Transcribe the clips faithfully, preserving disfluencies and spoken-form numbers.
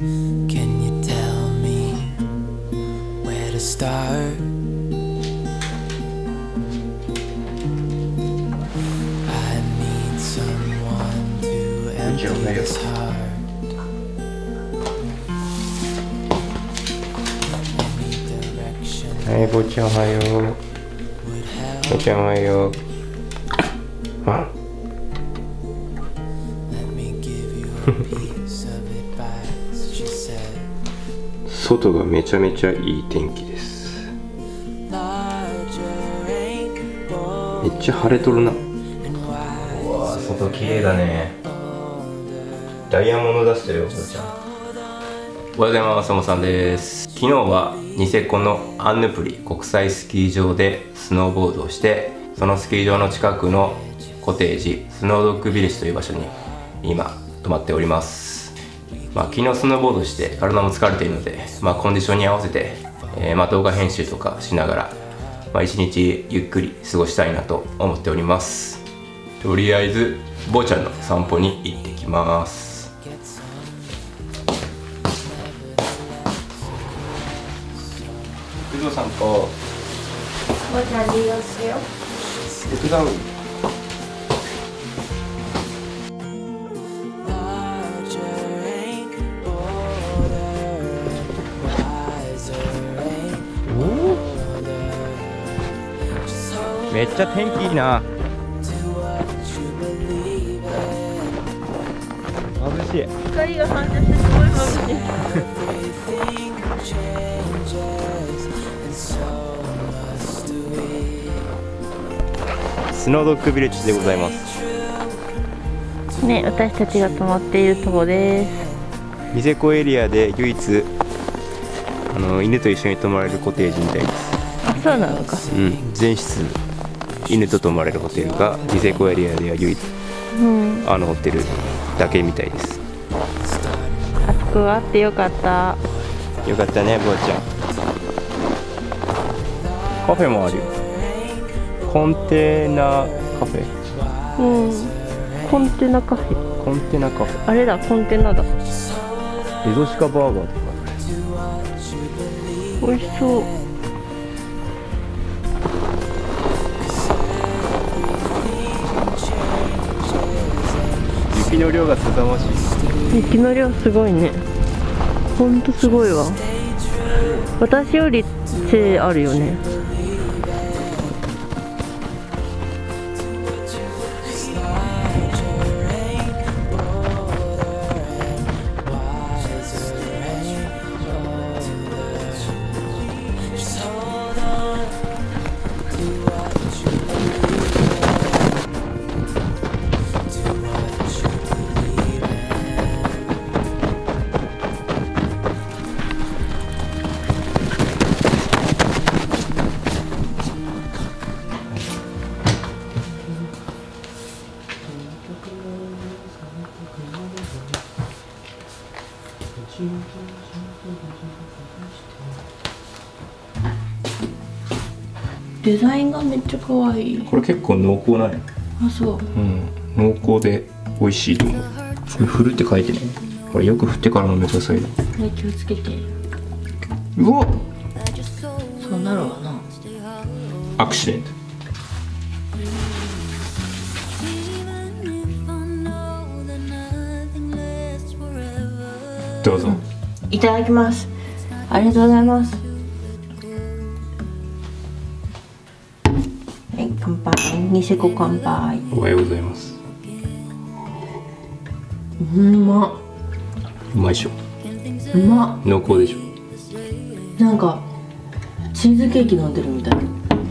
Can you tell me where to start? I need someone to empty this heart. Any direction はい、ぼちゃんおはよう。 would ぼ help. ちゃんおはよう。あ、 Let me give you a piece of advice, she said. 外がめちゃめちゃいい天気です。 Larger rainbow めっちゃ晴れとるな。 and wide. うわー、外綺麗だね。ダイヤモンド出してるよ、ぼちゃん。おはようございます、ともさんです。昨日はニセコのアンヌプリ国際スキー場でスノーボードをして、そのスキー場の近くのコテージスノードッグビレッジという場所に今泊まっております。まあ、昨日スノーボードして体も疲れているので、まあ、コンディションに合わせて、えーまあ、動画編集とかしながら、まあ、一日ゆっくり過ごしたいなと思っております。とりあえず坊ちゃんの散歩に行ってきます。陸上散歩。 もうちゃん利用しよう。 手伝う。 Larger rainbow, wiser rainbow. Just hold めっちゃ天気いいな。 to what you believe in. 眩しい。 光が反射してすごい眩しい。 Everything changes, and so must we. スノードッグビレッジでございます。 ね、私たちが泊まっているとこです。 ニセコエリアで唯一あの犬と一緒に泊まれるコテージみたいです。 あ、そうなのか。 うん、全室犬と泊まれるホテルがニセコエリアでは唯一うん。 あのホテルだけみたいです。 あそこがあってよかった。 よかったね、坊ちゃん。カフェもあるよ。コンテナカフェ。 うん。コンテナカフェ。 コンテナカフェ。 あれだ、コンテナだ。 エゾシカバーガーとか。 美味しそう。 雪の量がすさまじい。 雪の量すごいね。ほんとすごいわ。私より背あるよね。デザインがめっちゃ可愛い。 これ結構濃厚なんや。 あ、そう。 うん、濃厚で美味しいと思う。それ振るって書いてね。これよく振ってから飲んでくださいよ。 ね、気をつけて。 うわっ、 そうなるわな。 アクシデント。どうぞ。 いただきます。ありがとうございます。はい、乾杯。ニセコ乾杯。 おはようございます。 うまっ。 うまいでしょ。 うまっ。 濃厚でしょ。 なんかチーズケーキ飲んでるみたい。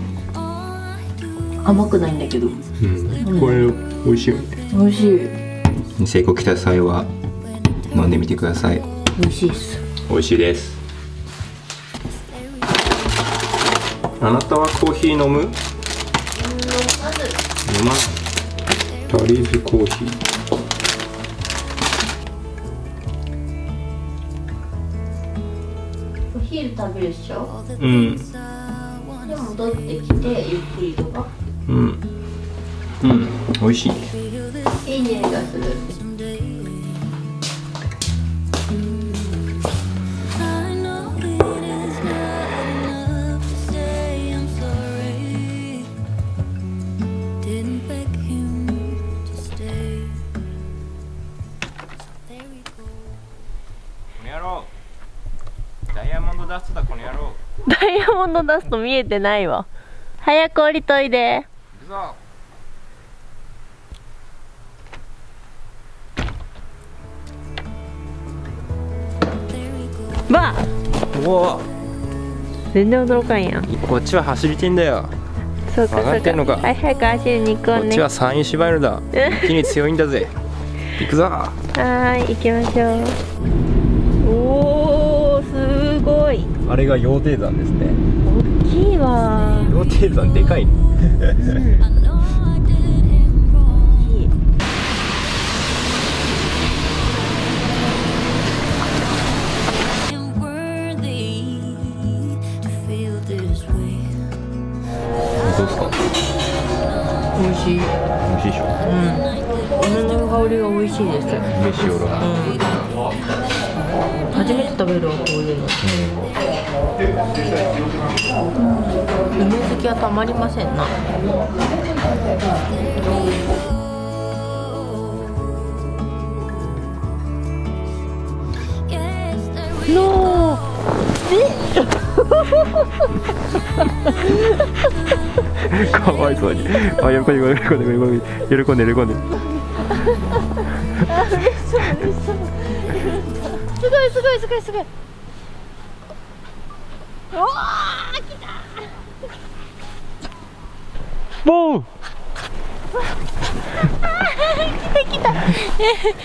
甘くないんだけど。 うん、これ美味しいよね。 美味しい。 ニセコ来た際は飲んでみてください。 美味しいっす。 美味しいです。あなたはコーヒー飲む？飲まない。タリーズコーヒー。 お昼食べるでしょ。 うん。 で戻ってきてゆっくりとか。 うん。うん。美味しい。 いい匂いがする。 ダストだこの野郎。 ダイヤモンドダスト見えてないわ。早く降りといで。 行くぞ。 ばおお、 全然驚かんやん。 こっちは走りてんだよ。 そうかそうか。 上がってんのか。 はい、早く走りに行こうね。 こっちは山陰柴犬だ。一気に強いんだぜ。行くぞ。 はーい、行きましょう。おー、すごい。 あれが羊蹄山ですね。 大きいわ。 羊蹄山でかいね。どうですか？ 美味しい。 美味しいでしょ。 うん。梅の香りが美味しいです。 飯よろ。 初めて食べるわ、こういうの。梅好きはたまりませんな。のー。 かわいそうに。あ、喜んで喜んで喜んで喜んで喜んで。 あ、嬉しそう嬉しそう。すごいすごいすごいすごい。おー、来た。 ボン。 来た来た。え、冷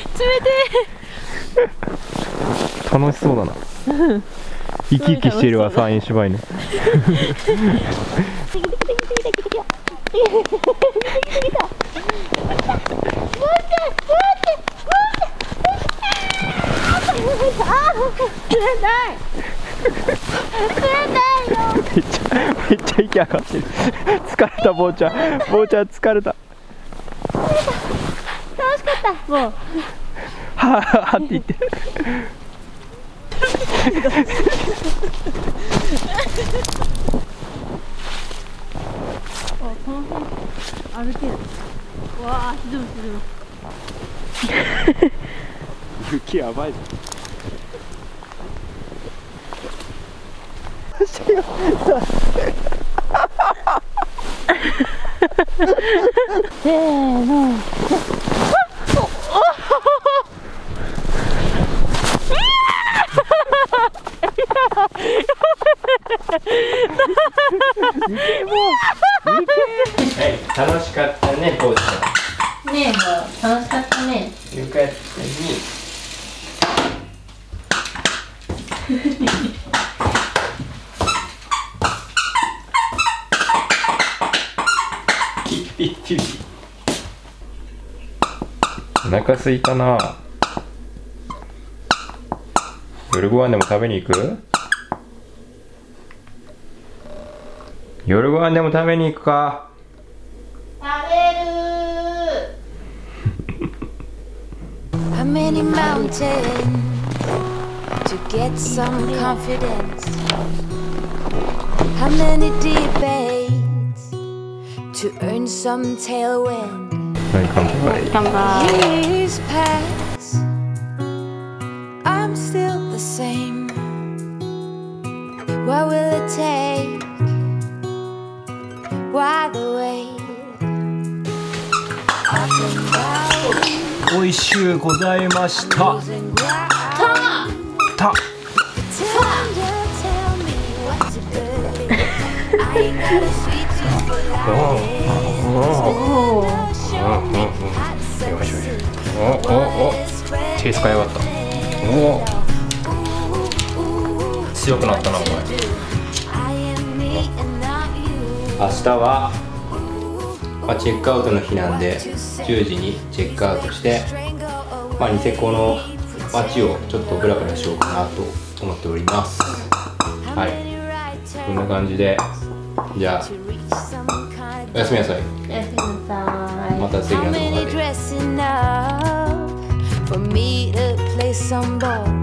て。 楽しそうだな。生き生きしてるわ、山陰柴犬。めっちゃめっちゃ息上がってる。疲れた、坊ちゃん。坊ちゃん疲れた。 楽しかった。もう。 ははって言ってる。 あ、この辺歩ける。わあ、ひどいひどい。 雪やばい。 せーの。 楽しかったね、ポーちゃん。 ねえ、もう楽しかったね。 よかったね。ピッピッピッピ。お腹すいたな。夜ご飯でも食べに行く？夜ご飯でも食べに行くか？ 食べる。 How many mountains to get some confidence? How many debates to earn some tailwind? はい、乾杯。 乾杯。 Years pass, I'm still the same. What will it take? Why the wait? Up and down, おいしゅうございました。 losing ground. た。 Tender, tell me what to believe. I ain't got a sweet tooth for lying. よしよし。おおお。テイストが良かった。おお。強くなったな、お前。明日は、まあ、チェックアウトの日なんでじゅうじにチェックアウトして、まあ、ニセコの街をちょっとブラブラしようかなと思っております。はい、こんな感じで、じゃあおやすみなさい。 おやすみなさい。 また次の動画で。 dressing up for me to play some ball?